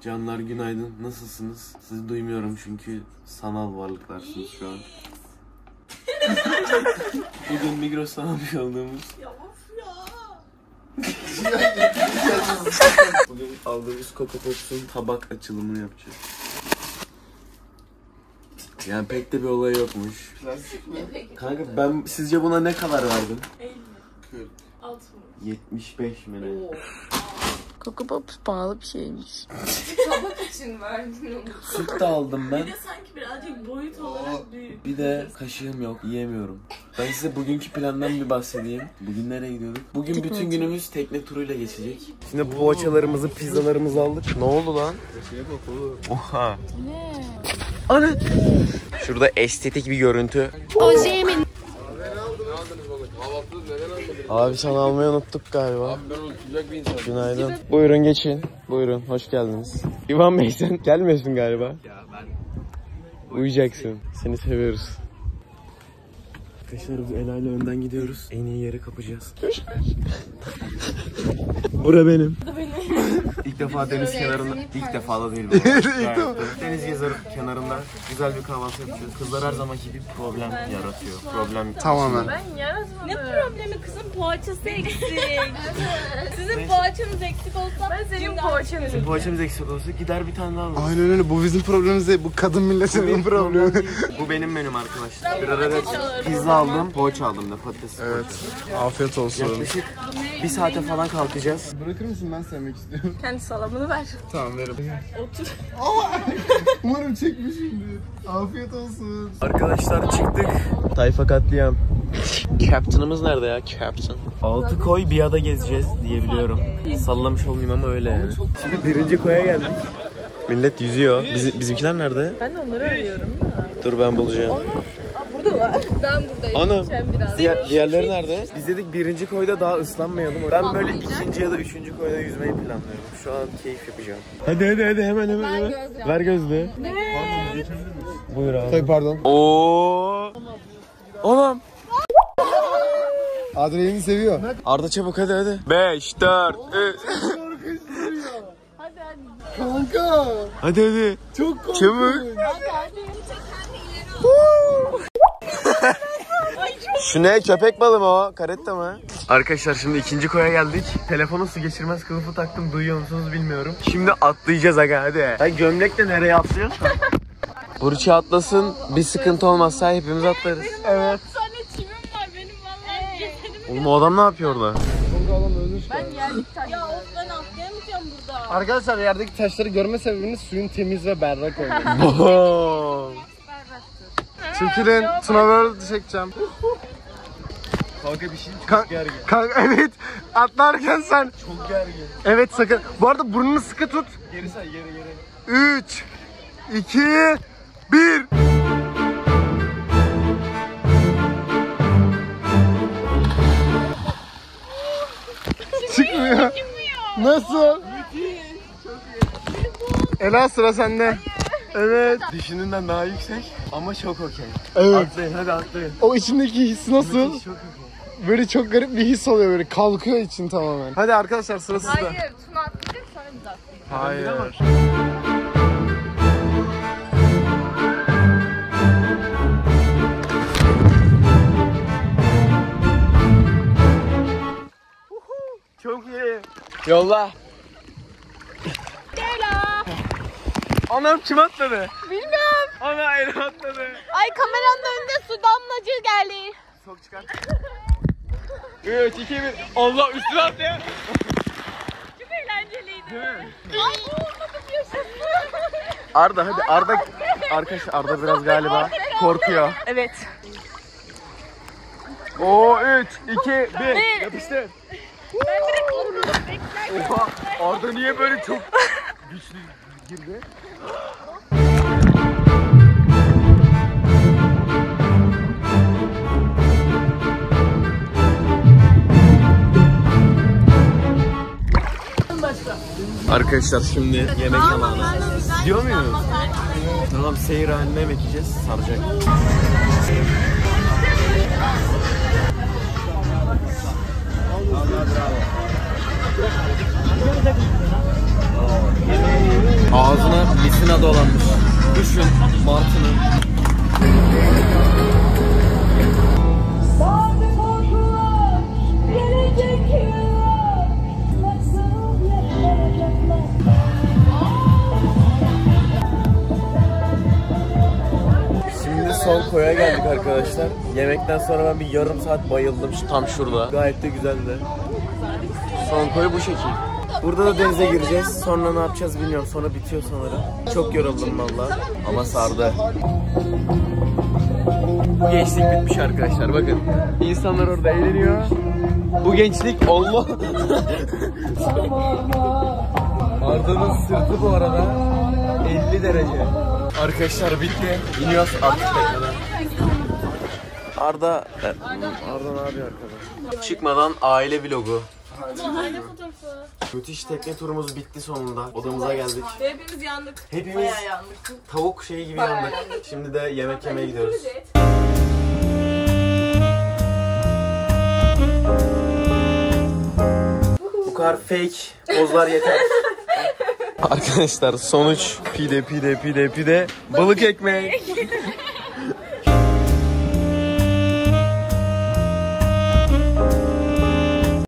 Canlar günaydın. Nasılsınız? Sizi duymuyorum çünkü sanal varlıklarsınız şu an. Bugün Migros'tan almış olduğumuz... Ya of ya! Bugün aldığımız Coco Pops'un tabak açılımını yapacağız. Yani pek de bir olay yokmuş. Plastik mi? Kanka ben sizce buna ne kadar verdim? 50. 40. 60. 75 mi ne? Coco Pops pahalı bir şeymiş. Tabak için verdin onu. Süt de aldım ben. Bir de sanki birazcık boyut olarak büyük. Bir de kaşığım yok, yiyemiyorum. Ben size bugünkü plandan bir bahsedeyim. Bugün nereye gidiyorduk? Bugün bütün günümüz tekne turuyla geçecek. Şimdi poğaçalarımızı, pizzalarımızı aldık. Ne oldu lan? Şeye bak oğlum. Oha. Ne? Ana. Şurada estetik bir görüntü. Ojemin. Abi sana almayı unuttuk galiba. Abi ben unutacak bir insanım. Günaydın. Buyurun geçin. Buyurun, hoş geldiniz. İvan Bey sen gelmiyorsun galiba. Ya ben... Uyuyacaksın. Seni seviyoruz. Arkadaşlar biz Ela ile önden gidiyoruz. En iyi yeri kapacağız. Bura benim. İlk defa deniz kenarında, ilk defa da değil bu. Deniz yazarı kenarında güzel bir kahvaltı yapacağız. Kızlar her zamanki gibi problem yaratıyor. Problem tamamen. Ben yaratmadım. Ne problemi kızım, poğaçası eksik. Sizin poğaçanız eksik olsa ben senin poğaçanız. Bizim poğaçamız eksik olsa gider bir tane daha alırız. Aynen öyle, bu bizim problemimiz değil, bu kadın milletinin problemi. Bu benim menüm arkadaşlar. Bir adet pizza aldım, poğaça aldım da patates. Evet, afiyet olsun. Yaklaşık bir saate falan kalkacağız. Bırakır mısın, ben sevmek istiyorum. Kendi salamını ver. Tamam, verim. Otur. Umarım çekmişimdir. Afiyet olsun. Arkadaşlar çıktık. Tayfa katliam. Captain'ımız nerede ya? Captain. 6 koy bir ada gezeceğiz diye biliyorum. Sallamış olmayayım ama öyle yani. Şimdi birinci koya geldik. Millet yüzüyor. Bizimkiler nerede? Ben de onları arıyorum da. Dur ben bulacağım. Buradalar. Ben buradayım. Ana. Sen biraz. Diğerleri nerede? Biz dedik birinci koyda daha ıslanmayalım. Ben böyle ikinci ya da üçüncü koyda yüzmeyi planlıyorum. Şu an keyif yapacağım. Hadi hemen. Ver gözlüğü. Ne? Buyur abi. Tabii pardon. Oo. Oğlum. Adrenalini seviyor. Arda çabuk hadi. 5, 4, 3. Kanka. Hadi. Çok korkunç. Çabuk. Şu ne? Köpek balığı mı o? Karetta mı? Arkadaşlar şimdi ikinci koya geldik. Telefonu su geçirmez kılıfı taktım. Duyuyor musunuz bilmiyorum. Şimdi atlayacağız aga hadi. Sen gömlekle nereye atlıyorsun? Burçi atlasın. Bir sıkıntı olmazsa hepimiz atlarız. Evet. Sana çimim var benim vallahi cesedim. Oğlum o adam ne yapıyor orada? Ben yerdeki taş. Ya of, ben atlayamayacağım burada. Arkadaşlar yerdeki taşları görme sebebiniz suyun temiz ve berrak olması. Boom. Çekilin. Tuna çekeceğim. Kanka bir şey çok gergin. Kanka evet. Atlarken sen. Çok gergin. Evet sakın. Bu arada burnunu sıkı tut. Geri say geri. 3, 2, 1. Çıkmıyor. Nasıl? Ela sıra sende. Evet. Düşündüğünden daha yüksek ama çok okey. Evet. Atlayın hadi atlayın. O içindeki his nasıl? Çok okey. Böyle çok garip bir his oluyor, böyle kalkıyor için tamamen. Hadi arkadaşlar sıra sizde. Hayır, Tuna atlayacak sonra biz atlayacağız. Hayır. Çok iyi. Yolla. Ela. Anam kim atladı? Bilmiyorum. Ana el atladı. Ay, kameranın önünde su damlacığı geldi. Sok çıkar. 3, 2, 1. Allah üstüne atlıyor. Çok eğlenceliydi. Değil mi? Ay, boğulmadım, yaşasın. Arda hadi Arda. Arkadaşlar Arda biraz galiba korkuyor. Evet. Oo 3, 2, 1. Yapıştır. Ben direkt korkudum, beklerken. Oha Arda niye böyle çok güçlü girdi? Arkadaşlar şimdi yemek zamanı. Diyor muyuz? Tamam, seyir halinde yemek yiyeceğiz. Saracak. Ağzına misina dolanmış. Düşün martını. Şimdi son koya geldik arkadaşlar. Yemekten sonra ben bir yarım saat bayıldım tam şurada. Gayet de güzeldi. Son koy bu şekil. Burada da denize gireceğiz. Sonra ne yapacağız bilmiyorum. Sonra bitiyor sanırım. Çok yoruldum valla. Ama sardı. Bu gençlik bitmiş arkadaşlar. Bakın. İnsanlar orada eğleniyor. Bu gençlik Allah. Arda'nın sırtı bu arada 50 derece. Arkadaşlar bitti. İniyoruz artık tekrar. Arda ne yapıyor arkadaşlar? Çıkmadan aile vlogu. Aile fotoğrafı. Müthiş tekne turumuz bitti sonunda. Odamıza geldik. Hepimiz yandık. Hepimiz tavuk şeyi gibi yandık. Şimdi de yemek yemeye gidiyoruz. Bu kadar fake pozlar yeter. Arkadaşlar sonuç pide balık ekmek.